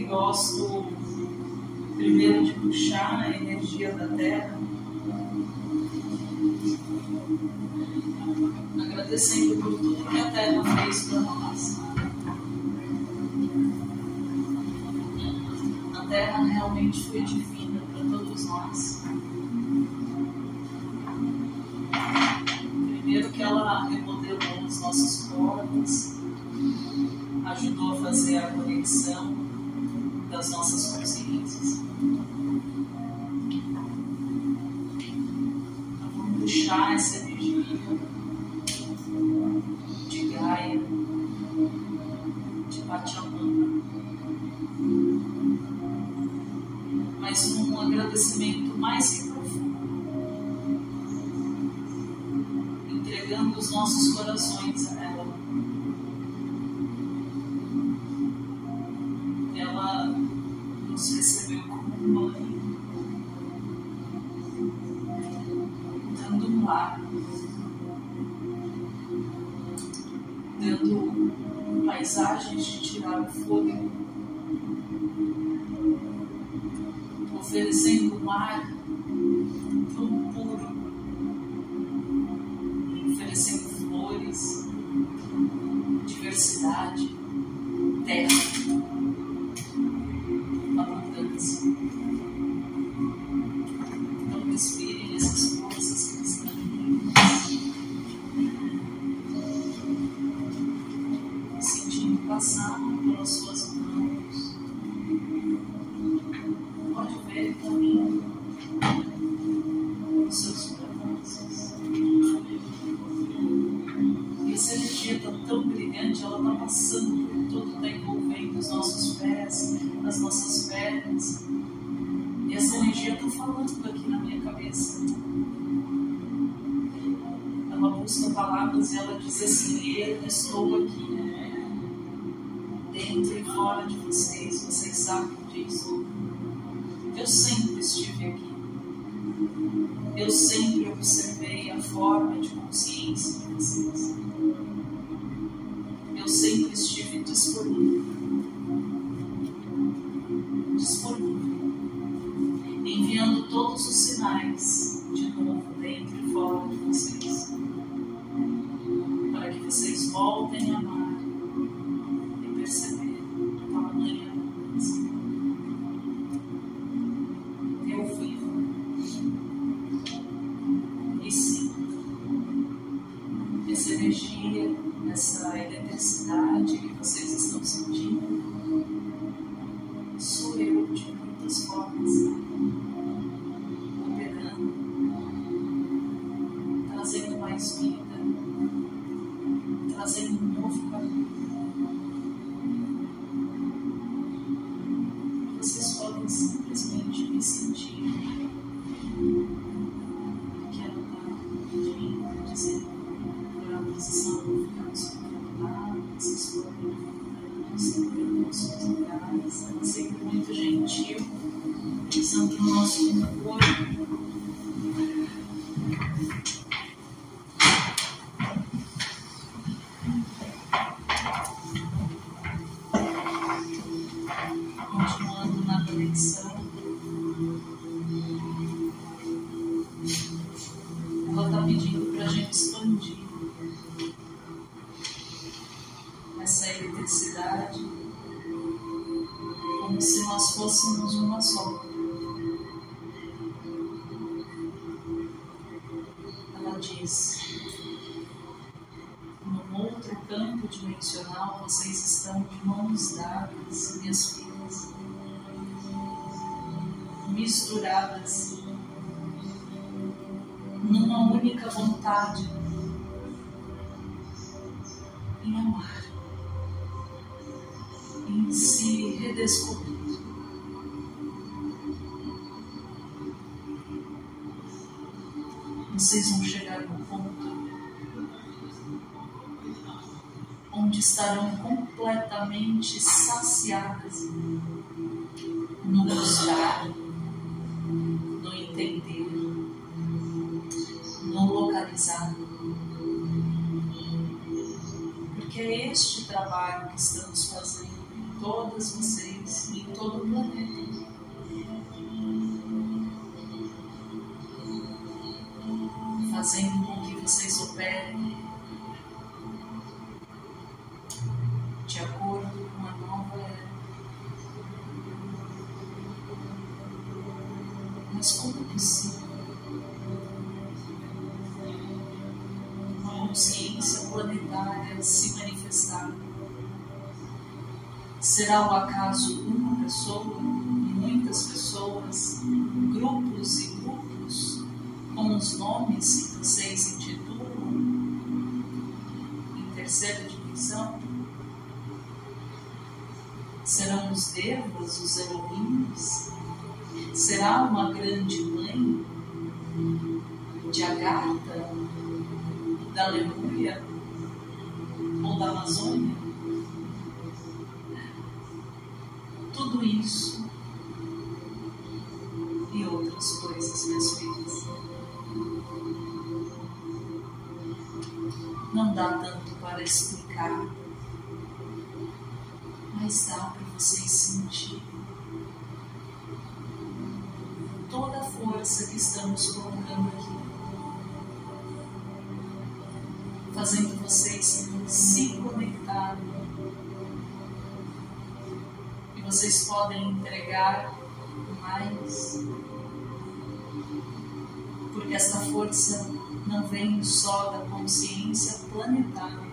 gosto primeiro de puxar a energia da Terra, agradecendo por tudo que a Terra fez para nós. A Terra realmente foi divina para todos nós. Primeiro que ela remodelou os nossos corpos, ajudou a fazer a conexão das nossas consciências. Então, vamos puxar essa energia de Gaia, de Pachamama, mas um agradecimento mais que profundo, entregando os nossos corações a ela. Ela nos recebeu como mãe, dando um lar, dando paisagens de tirar o fôlego, oferecendo um ar tão puro, oferecendo flores, diversidade, terra, abundância. Então respirem essas forças que estão sentindo passar pelas suas mãos. Pode ver também os seus braços. E essa energia está tão brilhante, ela está passando por tudo, está envolvendo os nossos pés, as nossas pernas. E essa energia está falando aqui na minha cabeça. Ela busca palavras e ela diz assim: eu estou aqui, dentro e fora de vocês, vocês sabem disso. Eu sempre estive aqui. Eu sempre observei a forma de consciência de vocês. Eu sempre estive disponível, enviando todos os sinais de novo dentro e fora de vocês, para que vocês voltem a amar e perceber a tamanha abundância. Eu vivo e sinto essa energia, essa eletricidade que vocês estão sentindo. Sou eu de muitas formas, operando, trazendo mais vida, trazendo um novo caminho. Vocês podem simplesmente me sentir que ela está pedindo, dizendo para a posição ficamos confortáveis, vocês podem sempre emoções legais, ela sempre muito gentil, pensando no nosso corpo. Continuando na conexão, ela está pedindo para a gente expandir essa eletricidade como se nós fôssemos uma só. Ela diz: num outro campo dimensional vocês estão de mãos dadas, minhas filhas, misturadas numa única vontade em amar, em se redescobrir. Vocês vão chegar no ponto onde estarão completamente saciadas no buscar, no entender, no localizar. Porque é este trabalho que estamos fazendo todas vocês e em todo o planeta. Fazendo com que vocês operem de acordo com a nova era. Mas como é possível uma consciência planetária se manifestar? Será o acaso uma pessoa, muitas pessoas, grupos e grupos, com os nomes que vocês intitulam em terceira dimensão? Serão os devas, os Elohims? Será uma grande mãe de Agartha, da Lemúria ou da Amazônia? Tudo isso e outras coisas, meus filhos. Não dá tanto para explicar, mas dá para vocês sentirem toda a força que estamos colocando aqui, fazendo vocês se conectarem. E vocês podem entregar mais, porque essa força não vem só da consciência planetária,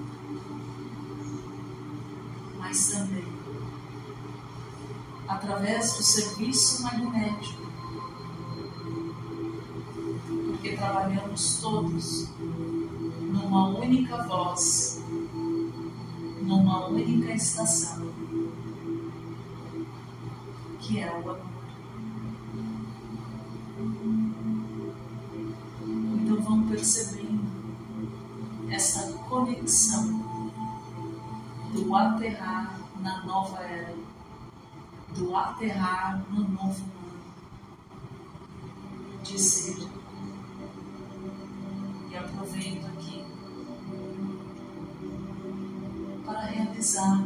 mas também através do serviço magnético, porque trabalhamos todos numa única voz, numa única estação, que é o amor. Então vão percebendo essa conexão do aterrar na nova era, do aterrar no novo mundo, de ser. E aproveito aqui para realizar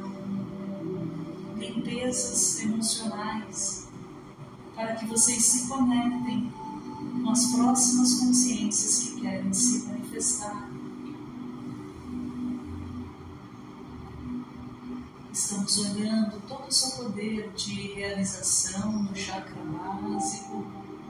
limpezas emocionais, para que vocês se conectem com as próximas consciências que querem se manifestar. Estamos olhando todo o seu poder de realização no chakra básico,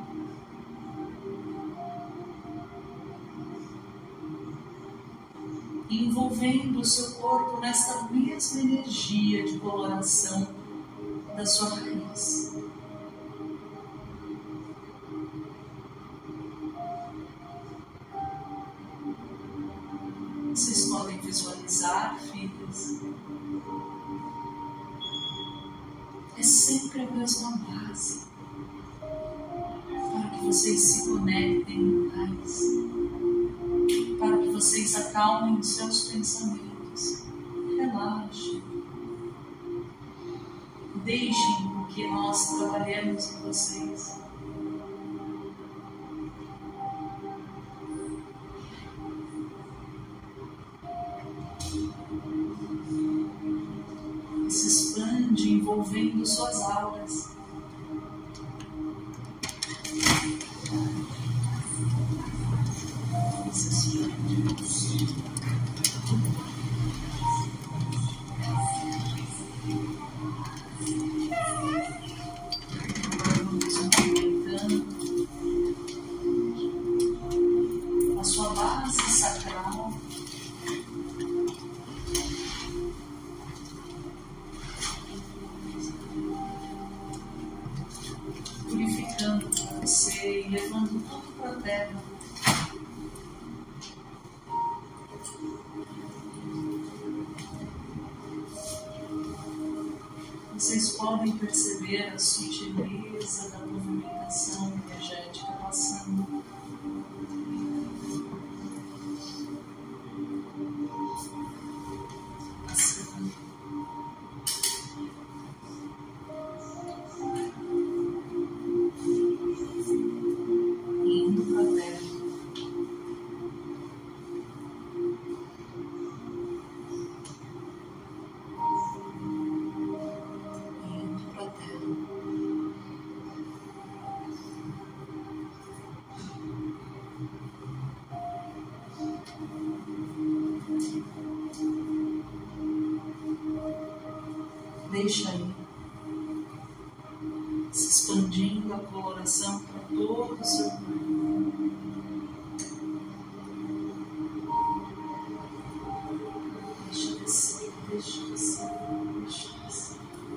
envolvendo o seu corpo nesta mesma energia de coloração da sua raiz. Vocês podem visualizar, filhas, é sempre a mesma base, para que vocês se conectem mais, para que vocês acalmem os seus pensamentos. Relaxem. Deixem que nós trabalhemos com vocês. Se expande envolvendo suas auras. Vamos movimentando a sua base sacral. Purificando você e levando tudo para a terra. Vocês podem perceber a sutileza da movimentação energética passando. Indo para a terra. deixa aí, se expandindo a coloração para todo o seu corpo. Deixa descer, deixa descer, deixa descer.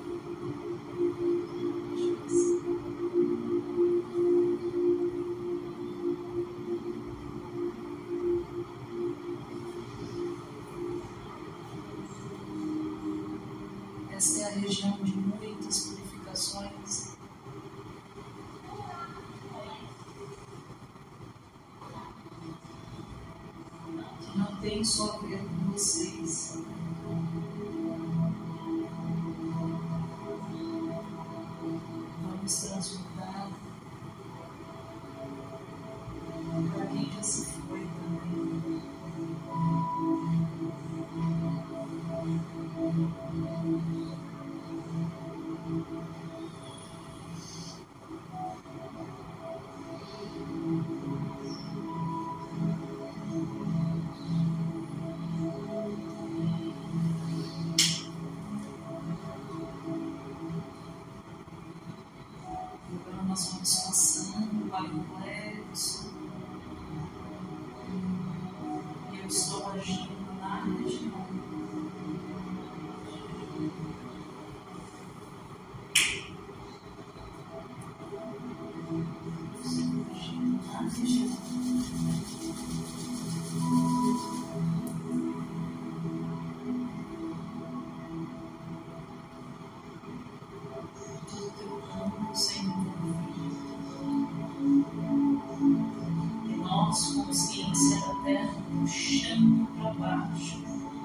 Esta é a região de muitas purificações. Que não tem só a ver com vocês. Vamos transmudar para quem já se foi também. Agora nós vamos passando para o plexo. E eu estou agindo na região. E nós, consciência da Terra, puxando para baixo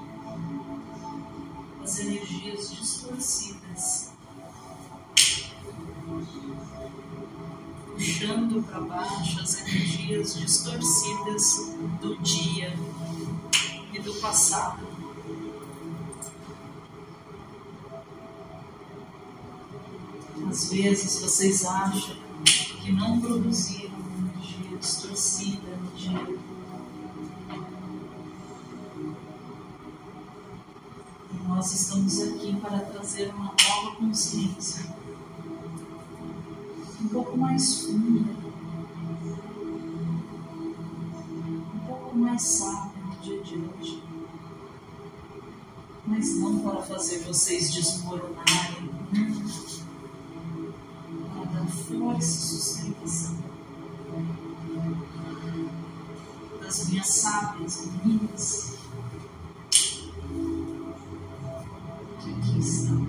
as energias distorcidas, puxando para baixo as energias distorcidas do dia e do passado. Às vezes vocês acham que não produziram energia distorcida no dia. E nós estamos aqui para trazer uma nova consciência, um pouco mais funda, um pouco mais sábia no dia de hoje, mas não para fazer vocês desmoronarem, para dar força e sustentação das minhas sábias meninas que aqui estão.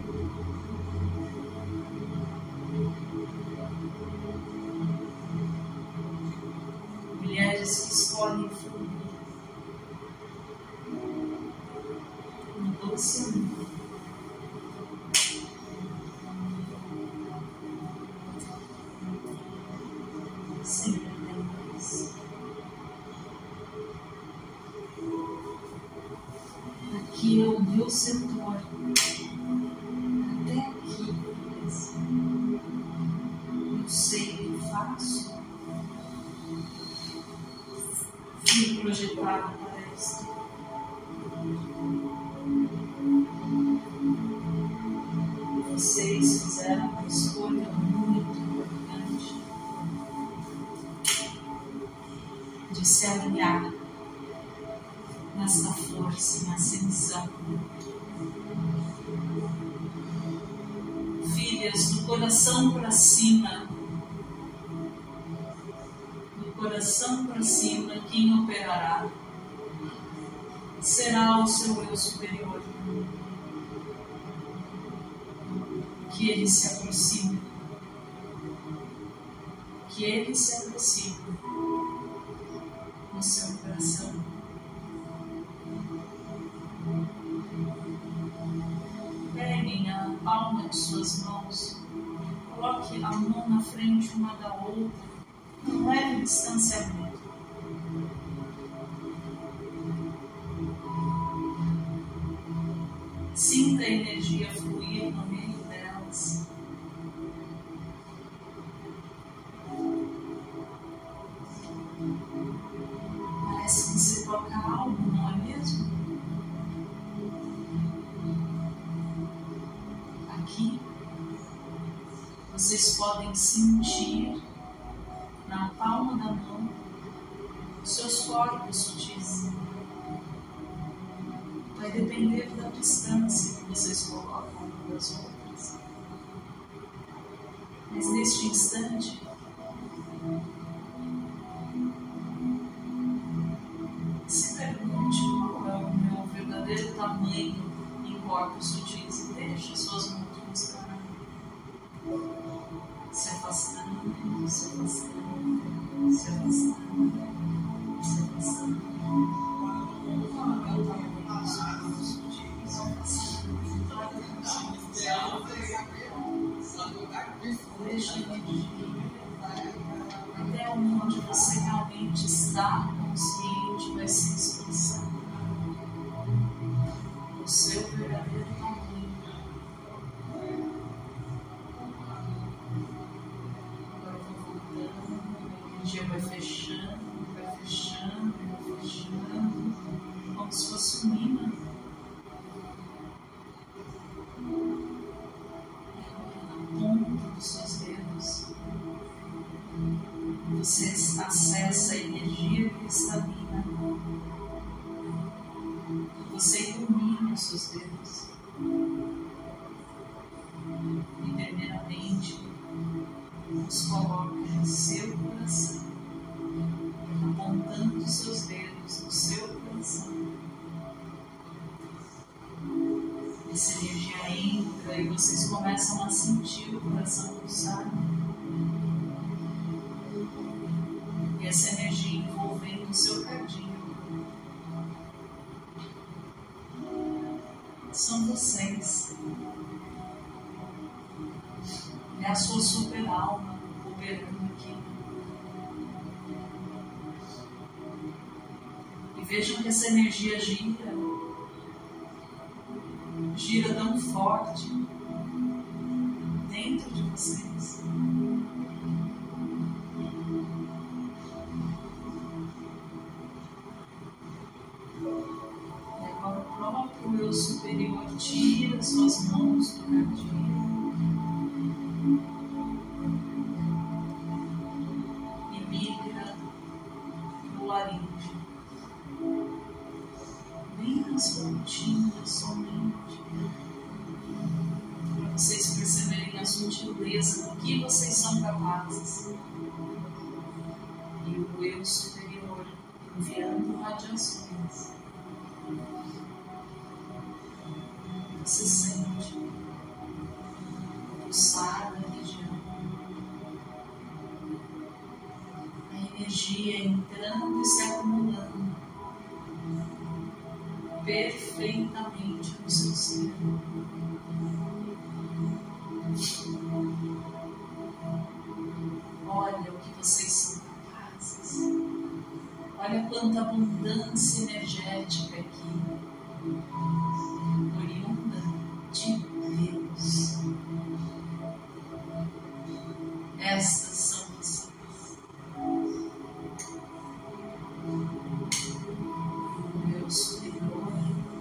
Mulheres que escolhem fluir no doce amor. Sempre tem mais. Aqui é o meu setor. Até aqui, eu sei o que faço. Fui projetado para isso. E vocês fizeram uma escolha muito importante de se alinhar nesta força em ascensão. Filhas, do coração para cima, do coração para cima, quem operará será o seu eu superior. Que ele se aproxime, que ele se aproxime no seu coração. Peguem a palma de suas mãos, coloque a mão na frente uma da outra, um leve distanciamento. Sinta a energia fluir no meio delas. Parece que você toca algo, não é mesmo? vocês podem sentir na palma da mão os seus corpos sutis. Vai depender da distância que vocês colocam uma das outras. Mas neste instante, se pergunte qual é o meu verdadeiro tamanho em corpos sutis e deixe suas mãos mostrar. Se afastando, se afastando, se afastando, se afastando. Qual é o tamanho dos corpos sutis? Deixa a energia até onde você realmente está consciente vai se expressar o seu verdadeiro tamanho. Agora eu vou voltando, a energia vai fechando, vai fechando, vai fechando, como se fosse um imã. Dos seus dedos, você acessa a energia cristalina, você ilumina os seus dedos e primeiramente os coloca no seu coração, apontando os seus dedos no seu coração. Essa energia entra e vocês começam a sentir o coração pulsar. E essa energia envolvendo o seu cardíaco. São vocês. É a sua super alma operando aqui. E vejam que essa energia gira tão forte dentro de vocês. E agora o próprio eu superior tira suas mãos do cardíaco e migra no laríngeo, bem nas pontinhas somente, para vocês perceberem a sutileza do que vocês são capazes. E o eu superior enviando radiações. Você sente o pulsar da região, a energia entrando e se acumulando perfeitamente no seu ser. Olha o que vocês são capazes. Olha quanta abundância energética aqui, oriunda de Deus. Estas são vocês. O meu superior,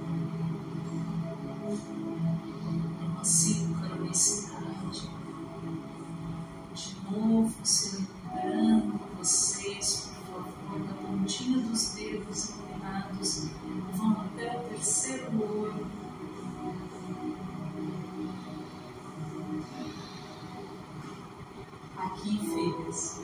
uma sincronicidade. De novo, celebrando vocês, por favor, da pontinha dos dedos inclinados, vão até o terceiro olho. Aqui, filhas,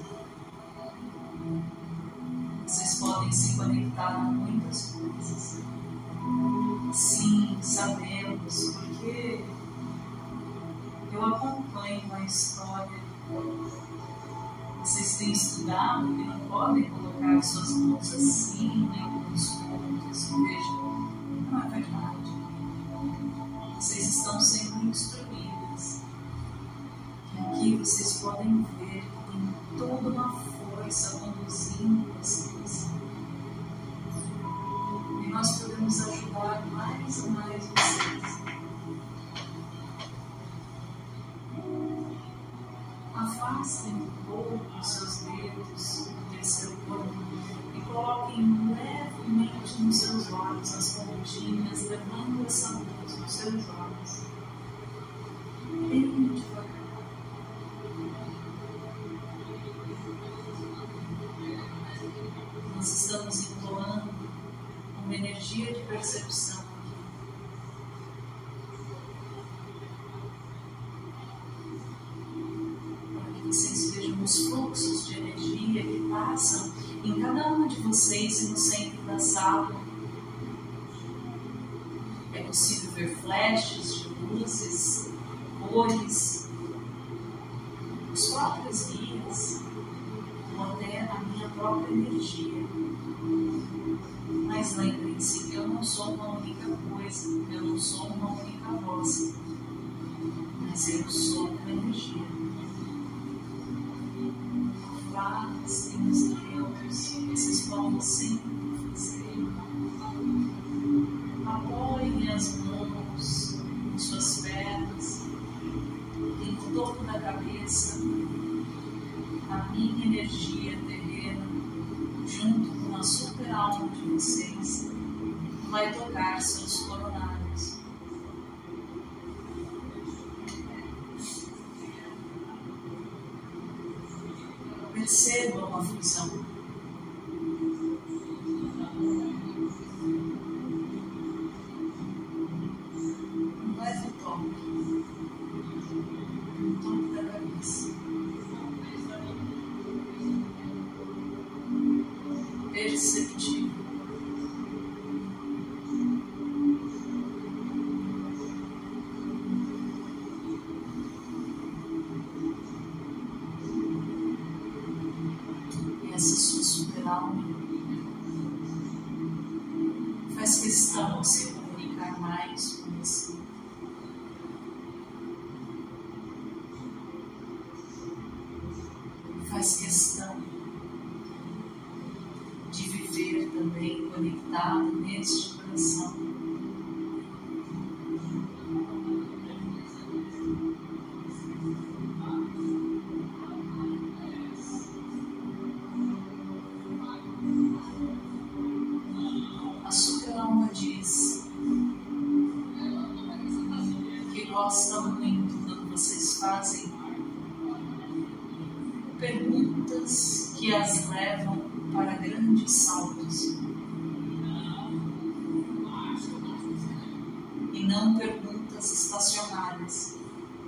vocês podem se conectar a muitas coisas. Sim, sabemos, porque eu acompanho a história. Vocês têm estudado que não podem colocar suas mãos assim em alguns pontos. Vejam, não é verdade. Vocês estão sendo instruídas. E aqui vocês podem ver que tem toda uma força conduzindo vocês. E nós podemos ajudar mais e mais vocês. Afastem um pouco os seus dedos do terceiro olho e coloquem levemente nos seus olhos as pontinhas, levando essa luz nos seus olhos. Bem devagar. uma energia de percepção. Para que vocês vejam os fluxos de energia que passam em cada uma de vocês e no centro da sala. É possível ver flashes de luzes, cores, os próprios guias, ou até a minha própria energia. Mas lembrem-se, eu não sou uma única coisa, eu não sou uma única voz, mas eu sou uma energia. Vários temos neutros, vocês podem sempre fazer. Apoiem as mãos em suas pernas, e no topo da cabeça, a minha energia terrena, junto com a super alma de vocês, vai tocar seus coronários. Percebam a fusão. Um leve toque no topo da cabeça. Perceptível. E essa sua super alma faz questão de se comunicar mais com você. Faz questão de viver também conectado neste coração. A super alma diz que gosta muito quando vocês fazem perguntas que as levam para grandes saltos e não perguntas estacionárias,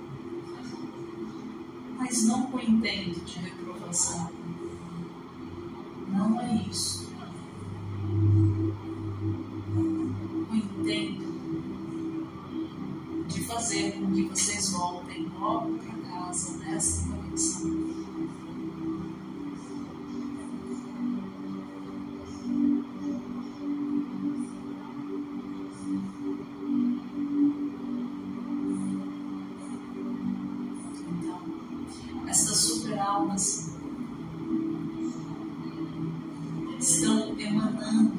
mas não com intento de reprovação. Não é isso. O intento de fazer com que vocês voltem logo para casa nessa conexão. Essas super almas estão emanando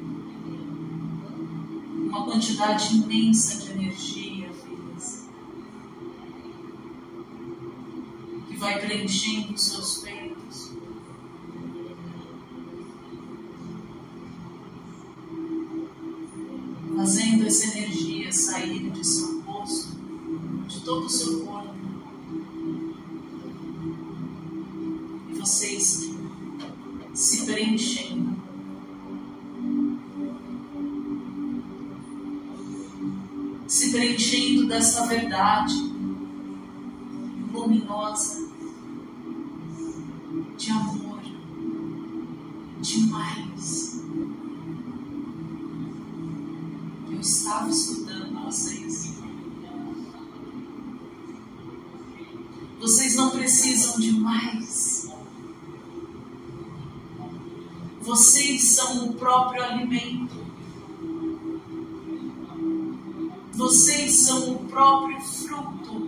uma quantidade imensa de energia, filhas, que vai preenchendo os seus peitos, fazendo essa energia sair de seu rosto, de todo o seu corpo. Vocês se preenchendo. Se preenchendo dessa verdade luminosa, de amor, de mais. Eu estava estudando vocês. Vocês não precisam de mais. Vocês são o próprio alimento. Vocês são o próprio fruto.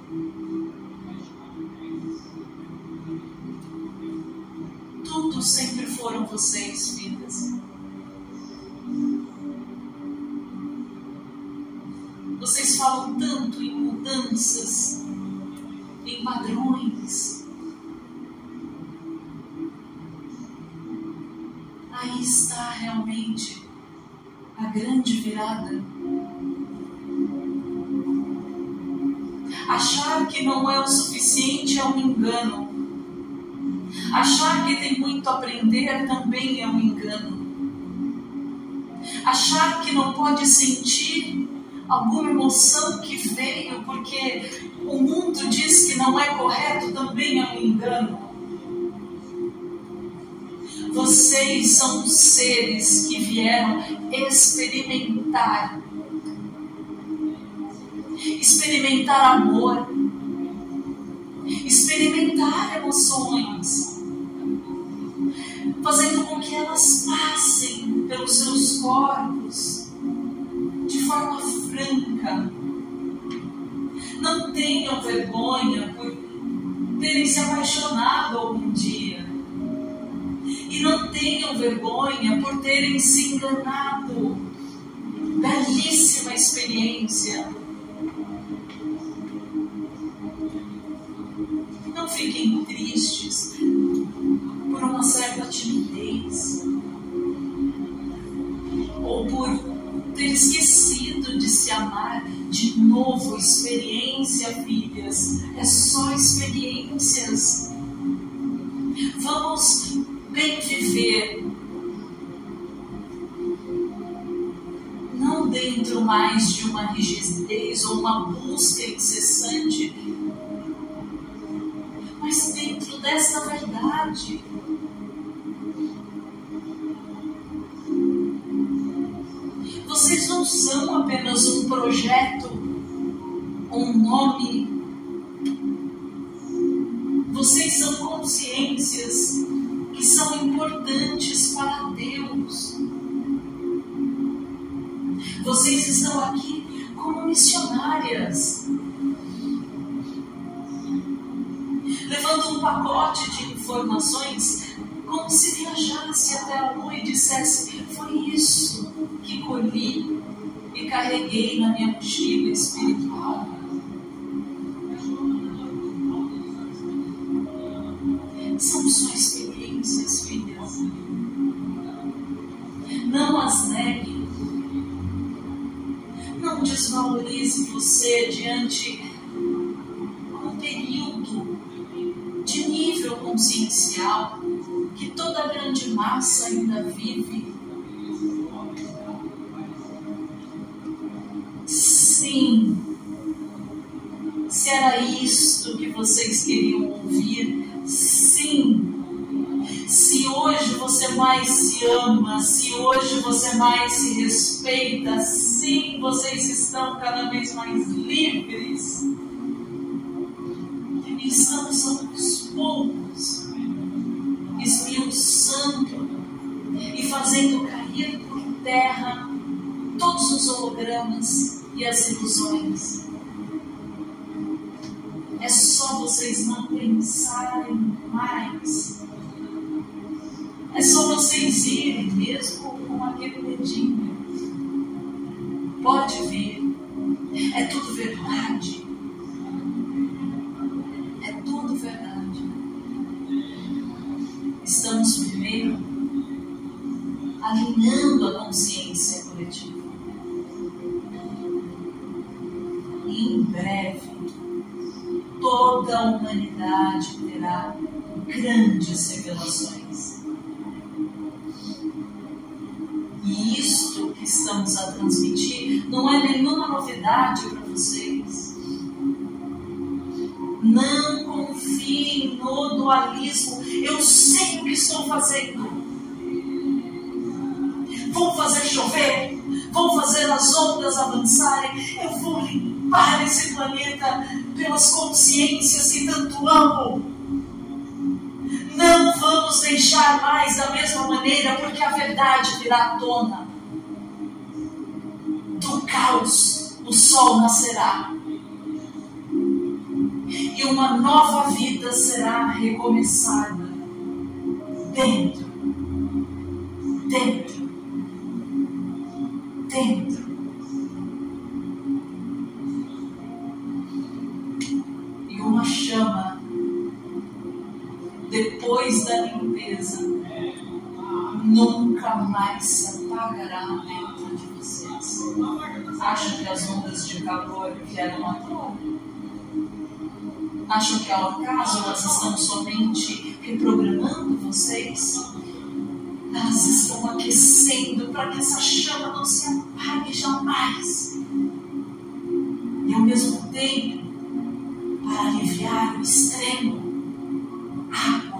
Tudo sempre foram vocês, filhas. Vocês falam tanto em mudanças, em padrões. Aí está realmente a grande virada. Achar que não é o suficiente é um engano. Achar que tem muito a aprender também é um engano. Achar que não pode sentir alguma emoção que veio porque o mundo diz que não é correto também é um engano. Vocês são seres que vieram experimentar amor, experimentar emoções, fazendo com que elas passem pelos seus corpos de forma franca. Não tenham vergonha por terem se apaixonado algum dia. E não tenham vergonha por terem se enganado. Belíssima experiência. Não fiquem tristes por uma certa timidez, ou por ter esquecido de se amar de novo. Experiência, filhas, é só experiências. Vamos bem viver, não dentro mais de uma rigidez ou uma busca incessante, mas dentro desta verdade. Vocês não são apenas um projeto, um nome. Vocês são consciências que são importantes para Deus. Vocês estão aqui como missionárias, levando um pacote de informações, como se viajasse até a lua e dissesse: foi isso que colhi e carreguei na minha mochila espiritual. São só experiências, filhas. Não as negue. Não desvalorize você diante de um período de nível consciencial que toda a grande massa ainda vive. Sim, se era isto que vocês queriam ouvir, sim. Se hoje você mais se ama, se hoje você mais se respeita, sim, vocês estão cada vez mais livres. E estamos aos poucos esmiuçando e fazendo cair por terra todos os hologramas e as ilusões. É só vocês não pensarem mais. É só vocês irem mesmo com aquele dedinho. Pode vir. É tudo verdade. É tudo verdade. Estamos primeiro alinhando a consciência coletiva. E em breve, toda a humanidade terá grandes revelações. E isto que estamos a transmitir não é nenhuma novidade para vocês. Não confiem no dualismo. Eu sei o que estou fazendo. Vou fazer chover, vou fazer as ondas avançarem, eu vou limpar esse planeta pelas consciências que tanto amo. Não vamos deixar mais da mesma maneira, porque a verdade virá à tona. Do caos, o sol nascerá. E uma nova vida será recomeçada. Dentro. E uma chama, depois da limpeza, nunca mais se apagará dentro de vocês. Acham que as ondas de calor vieram à toa? Acham que ao acaso elas estão somente reprogramando vocês? elas estão aquecendo para que essa chama não se apague jamais. E ao mesmo tempo, para aliviar o extremo, água,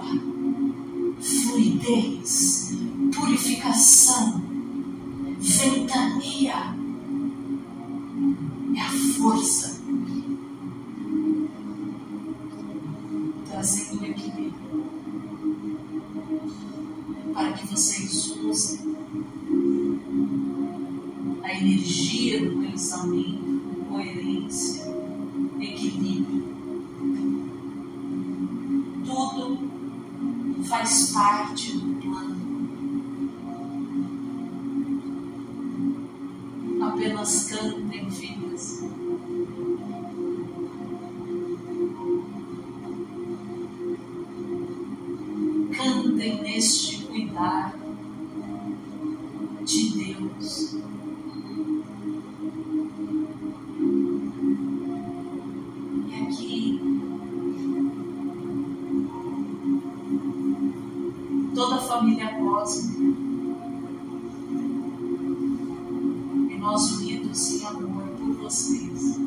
fluidez, purificação, ventania e a força, trazendo equilíbrio para que vocês usem a energia do pensamento, coerência, equilíbrio. Tudo faz parte do plano. Apenas cantem, filhas. Cantem neste cuidar de Deus. E aqui, toda a família cósmica, e nós unidos em amor por vocês,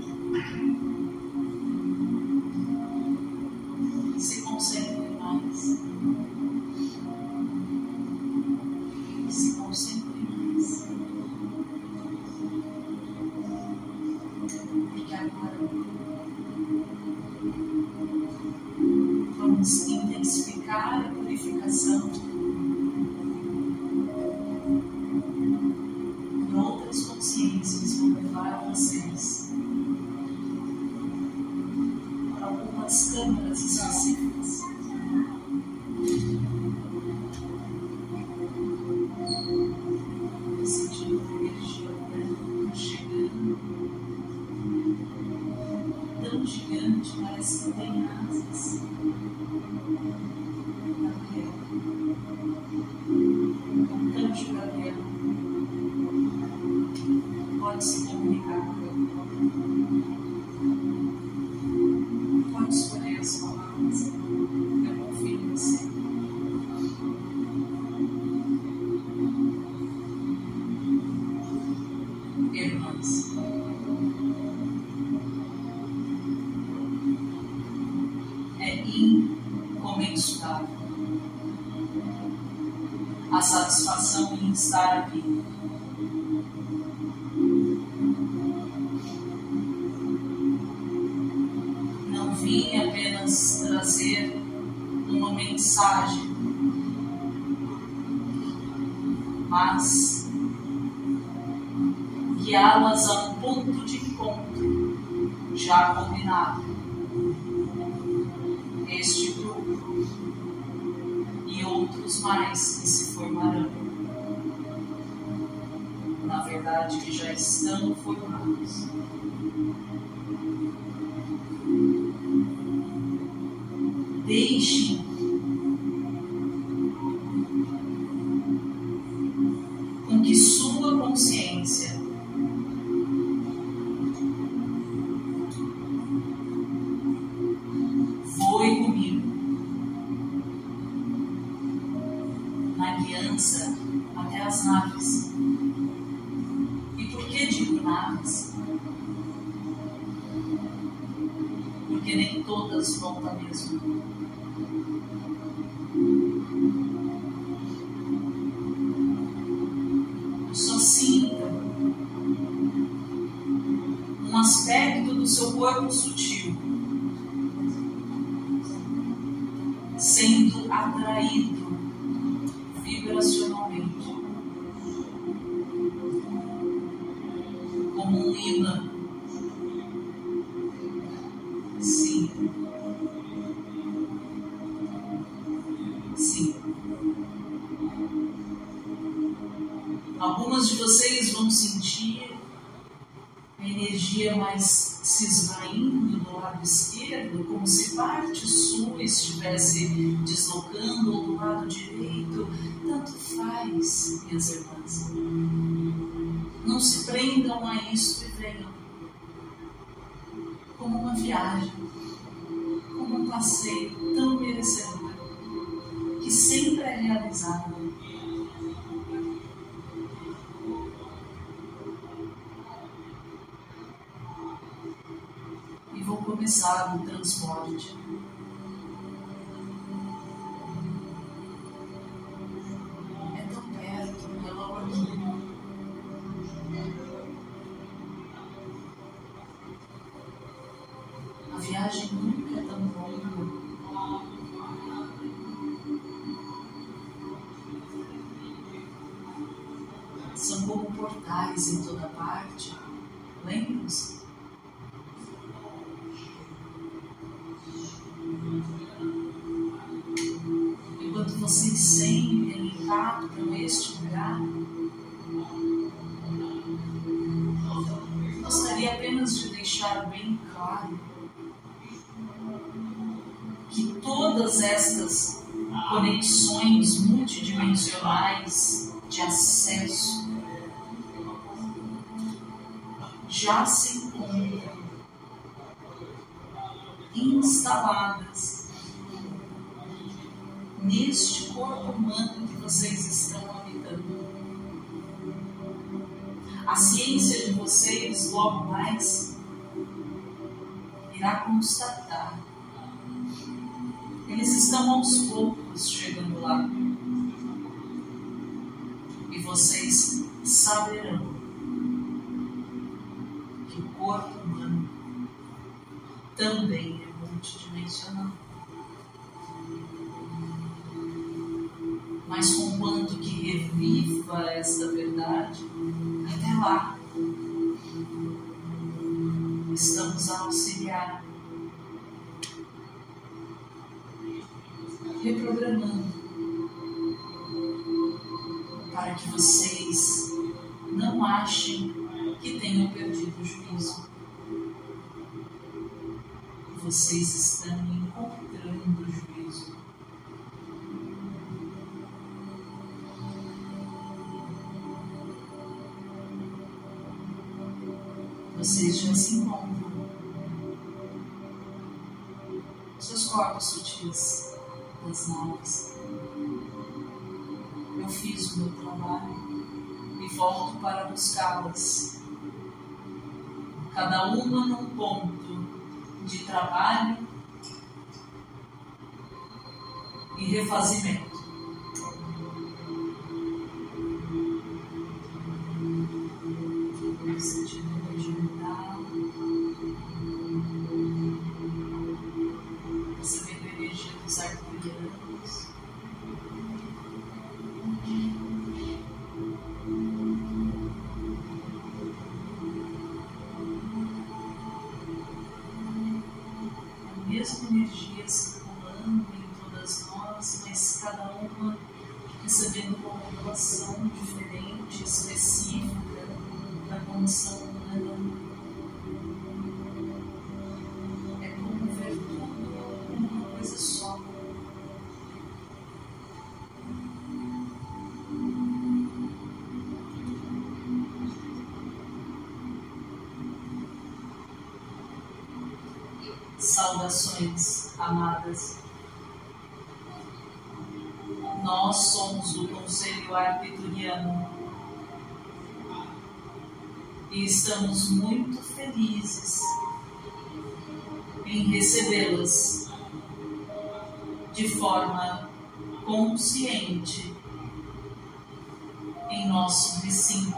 se concentrem mais. Se concentrem mais. Porque agora vamos intensificar a purificação e outras consciências vão levar vocês para algumas câmaras específicas. Sentindo a energia branca chegando, tão gigante, parece que tem asas. Gabriel, o anjo Gabriel pode se comunicar com ele, pode escolher as palavras. Eu confio em você. Irmãs, é incomensurável a satisfação em estar aqui. Não vim apenas trazer uma mensagem, mas guiá-las a um ponto de encontro já combinado. Este grupo e outros mais que se formarão, na verdade que já estão formados. Deixem com que sua consciência voe comigo na guiança até as naves. E por que digo naves? Porque nem todas vão da mesma. Só sintam um aspecto do seu corpo sutil sendo atraído vibracionalmente como um imã. Sim. Sim. Algumas de vocês vão sentir a energia mais se esvaindo do lado esquerdo, como se parte sua estivesse deslocando, ou do lado direito. Tanto faz, minhas irmãs. Não se prendam a isso e venham como uma viagem, como um passeio tão merecedor, que sempre é realizado. vou começar o transporte. É tão perto, é logo aqui. A viagem nunca é tão longa. São como portais em toda parte. Lembram-se? Enquanto vocês sentem e captam este lugar, gostaria apenas de deixar bem claro que todas estas conexões multidimensionais de acesso já se encontram instaladas neste corpo humano que vocês estão habitando. A ciência de vocês, logo mais, irá constatar. Eles estão aos poucos chegando lá. E vocês saberão que o corpo humano também é multidimensional. Mas conquanto que reviva esta verdade, até lá estamos a auxiliar, reprogramando para que vocês não achem que tenham perdido o juízo. Vocês estão encontrando o juízo. Vocês já se encontram. Seus corpos sutis das naves. Eu fiz o meu trabalho e volto para buscá-las. Cada uma num ponto de trabalho e refazimento. Sentindo a energia mental, recebendo a energia dos arcturianos. A mesma energia circulando em todas nós, mas cada uma recebendo uma modulação diferente, específica da condição humana. É como ver tudo como uma coisa só. Saudações, amadas. Nós somos do Conselho Arcturiano e estamos muito felizes em recebê-las de forma consciente em nosso recinto.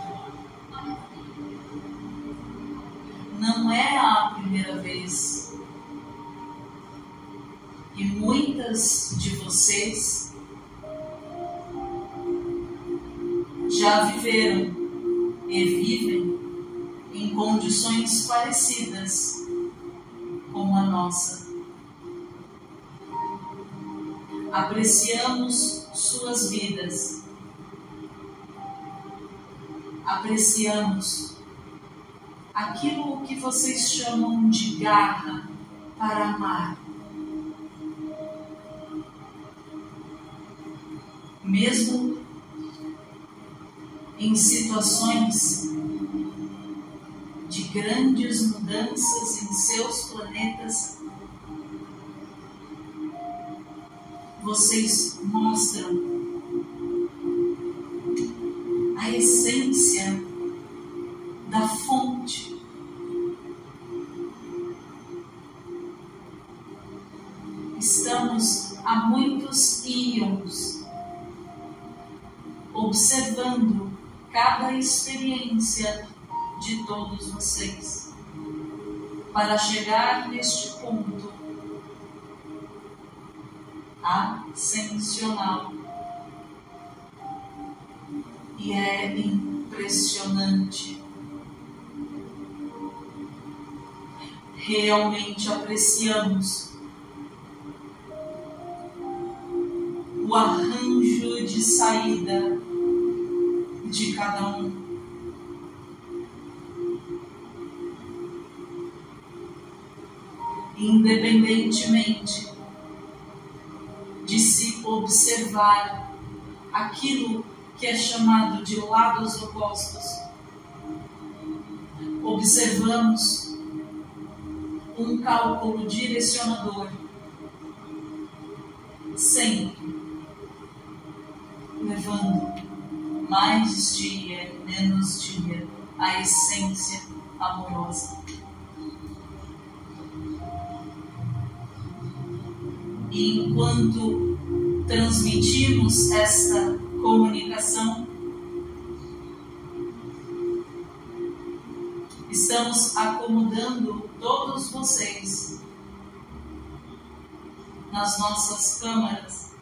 Não é a primeira vez e muitas de vocês já viveram e vivem em condições parecidas com a nossa. Apreciamos suas vidas, apreciamos aquilo que vocês chamam de garra para amar. Mesmo em situações de grandes mudanças em seus planetas, vocês mostram a essência da fonte cada experiência de todos vocês, para chegar neste ponto ascensional. E é impressionante. Realmente apreciamos o arranjo de saída de cada um. Independentemente de se observar aquilo que é chamado de lados opostos, observamos um cálculo direcionador, sempre levando mais dia, menos dia, a essência amorosa. E enquanto transmitimos esta comunicação, estamos acomodando todos vocês nas nossas câmaras.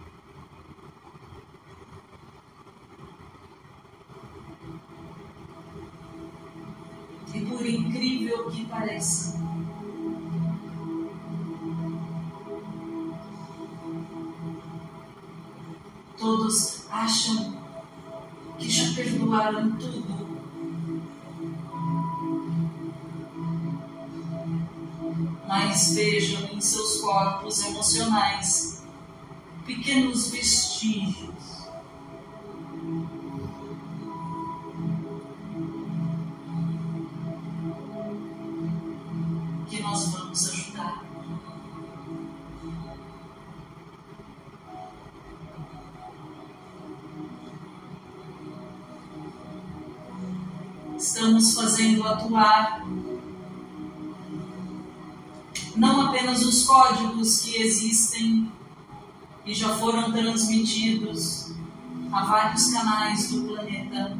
E por incrível que pareça, todos acham que já perdoaram tudo. Mas vejam em seus corpos emocionais pequenos vestígios. Que nós vamos ajudar. Estamos fazendo atuar não apenas os códigos que existem e já foram transmitidos a vários canais do planeta,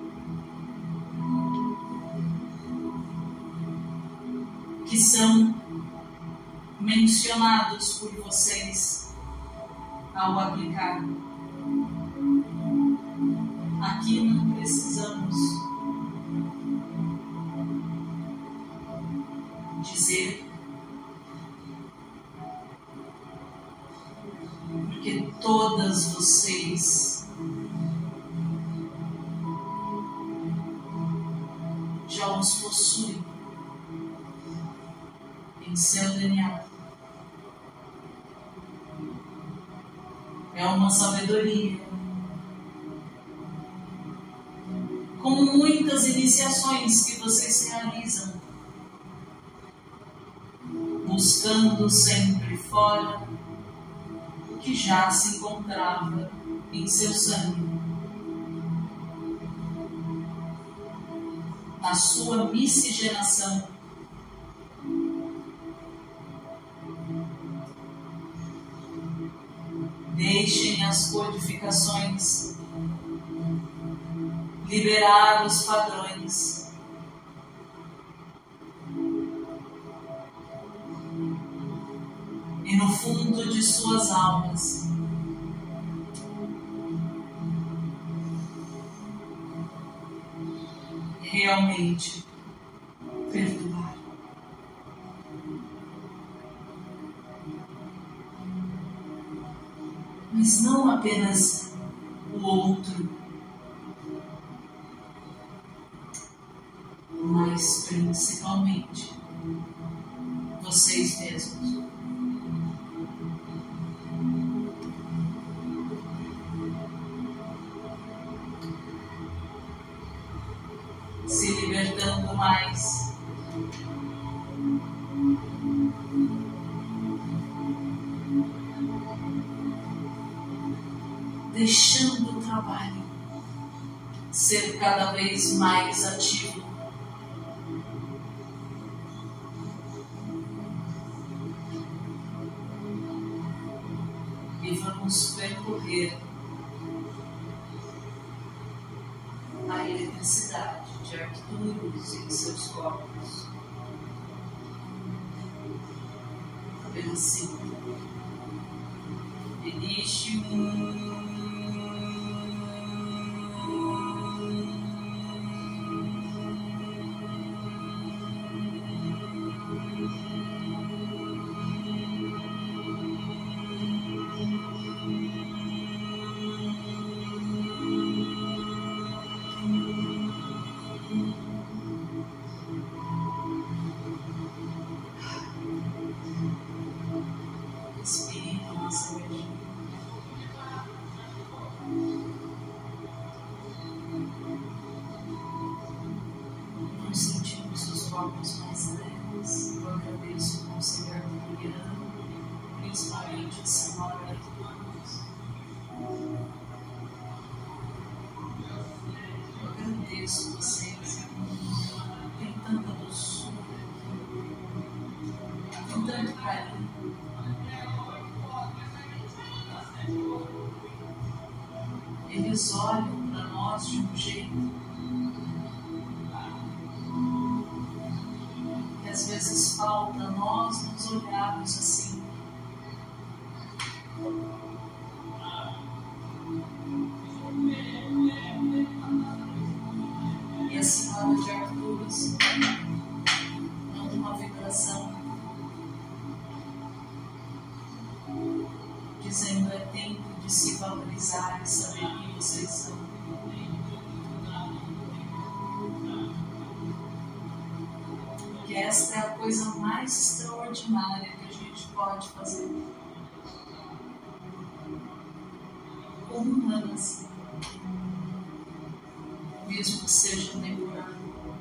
que são mencionados por vocês ao aplicar. Aqui não precisamos dizer, porque todas vocês já os possuem em seu DNA. É uma sabedoria. Como muitas iniciações que vocês realizam, buscando sempre fora o que já se encontrava em seu sangue, na sua miscigenação. Deixem as codificações liberar os padrões. E no fundo de suas almas, realmente perdoar. Mas não apenas o outro, mas principalmente vocês mesmos. Se libertando mais. Deixando o trabalho ser cada vez mais ativo. E vamos percorrer felicidade de Arcturus em seus corpos. Apenas sinta. Existe corpos mais leves. Eu agradeço o conselho arcturiano, principalmente a senhora Arcturus. Eu agradeço vocês, tem tanta doçura, tem tanto carinho. Eles olham para nós de um jeito às vezes falta nós nos olharmos assim. E a senhora de Arcturus manda uma vibração dizendo: é tempo de se valorizar e saber quem vocês são. Que esta é a coisa mais extraordinária que a gente pode fazer como humanas, mesmo que seja temporário.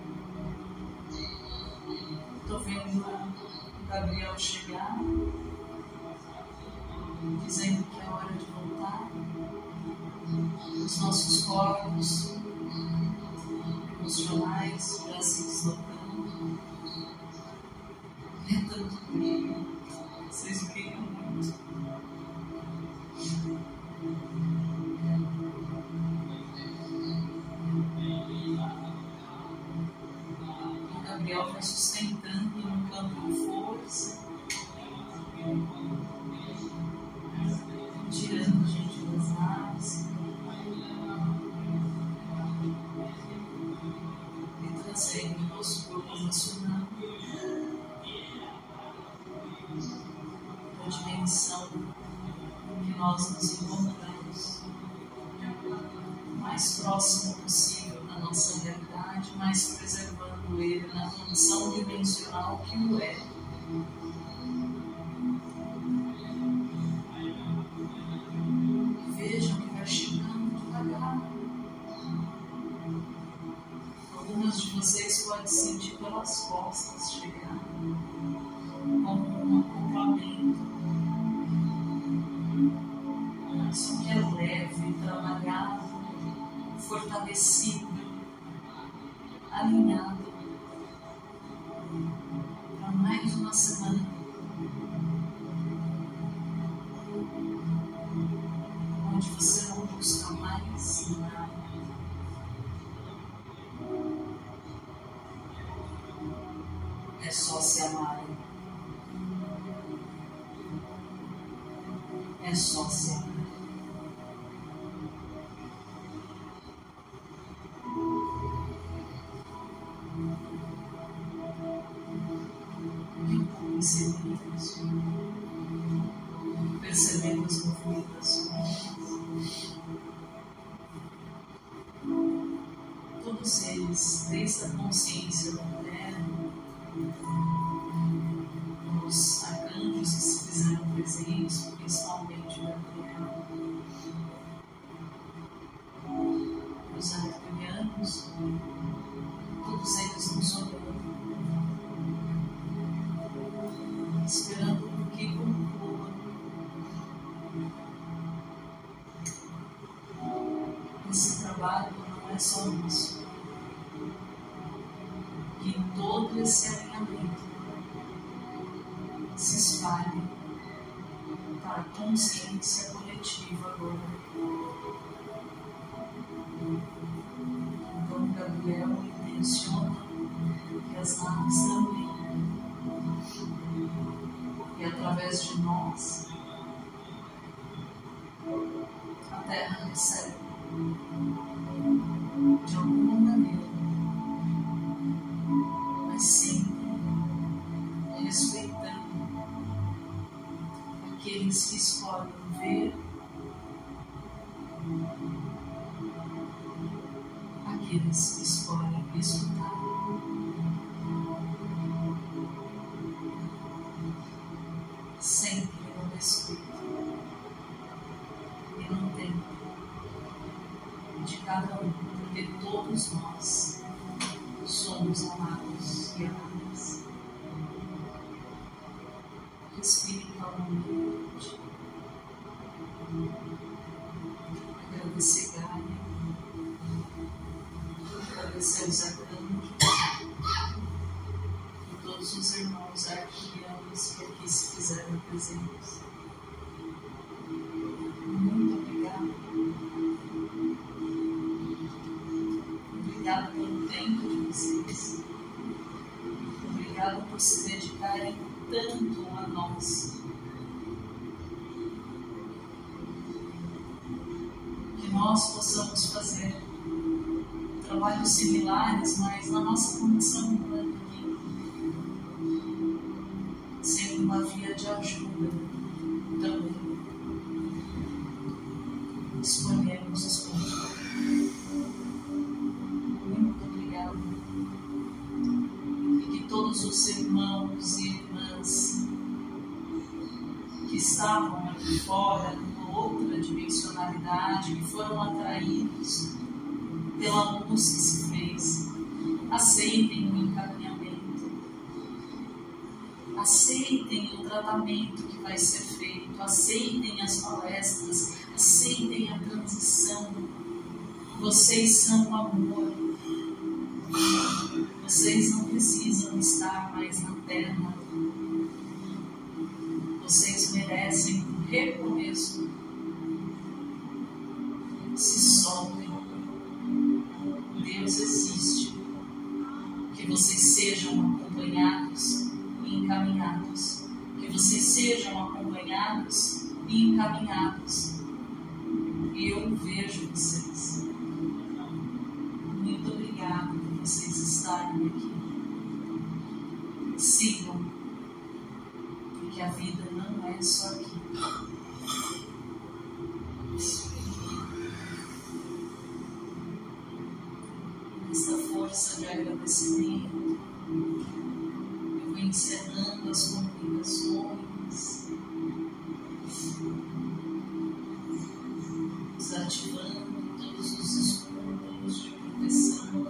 Estou vendo o Gabriel chegar, dizendo que é hora de voltar. Os nossos corpos emocionais já se deslocando. É tanto brilho, vocês brilham muito. O Gabriel vai sustentando no campo de força, tirando a gente das naves e trazendo o nosso corpo emocional a dimensão que nós nos encontramos o mais próximo possível da nossa realidade, mas preservando ele na condição dimensional que o é. Vejam que vai chegando devagar. Algumas de vocês podem sentir pelas costas chegar como um acoplamento. Só que é leve, trabalhado, fortalecido, alinhado para mais uma semana. Onde você não busca mais nada. É só se amarem. É só se amar. Percebendo as movimentações, todos eles, desde a consciência da mulher, os arcanjos que se fizeram presentes, principalmente o Gabriel, os arcturianos, todos eles nos olhando, esperando que conclua esse trabalho. Não é só isso, que todo esse alinhamento se espalhe para a consciência coletiva agora. Então, Gabriel intenciona que as naves também, e através de nós, a Terra recebe, de alguma maneira, mas sempre respeitando aqueles que escolhem ver, aqueles que escolhem escutar. Sempre no respeito e no tempo de cada um, porque todos nós somos amados e amadas. Respire calmamente. Agradecer Gaia, agradecer os arcanjos e todos os irmãos arquirianos que aqui se fizeram presentes. Muito obrigada. Obrigada pelo tempo de vocês. Obrigada por se dedicarem tanto a nós. Que nós possamos fazer trabalhos similares, mas na nossa condição humana aqui, sendo uma via de ajuda também. Escolhemos os pontos. Muito obrigada. E que todos os irmãos e irmãs que estavam aqui fora, numa outra dimensionalidade, que foram atraídos pela luz que se fez, aceitem o encaminhamento, aceitem o tratamento que vai ser feito, aceitem as palestras, aceitem a transição. Vocês são amor. Vocês não precisam estar mais na Terra. Vocês merecem um recomeço. Se soltem. Deus existe. Que vocês sejam acompanhados e encaminhados. Que vocês sejam acompanhados e encaminhados. Eu vejo vocês. Muito obrigada por vocês estarem aqui. Sigam, porque a vida não é só aqui. Essa força de agradecimento, eu vou encerrando as comunicações, desativando todos os escudos de proteção,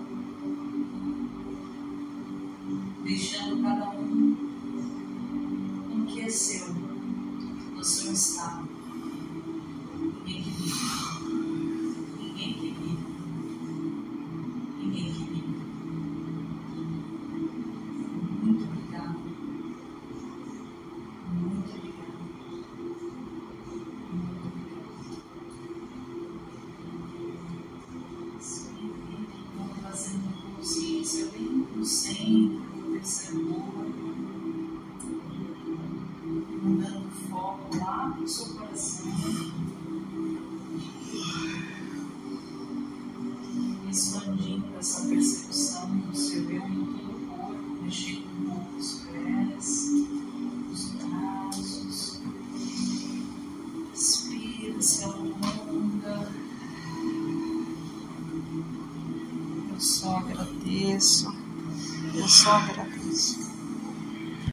deixando cada um com o que é seu, no seu estado, em equilíbrio, em equilíbrio. Muito obrigada. Muito obrigada. Muito obrigada. Vamos trazendo consciência bem para o centro, do terceiro olho, mudando o foco lá para o seu coração. Expandindo essa percepção do seu eu em todo o corpo, mexendo um pouco os pés, os braços. Respira, se alonga. Eu só agradeço. Eu só agradeço.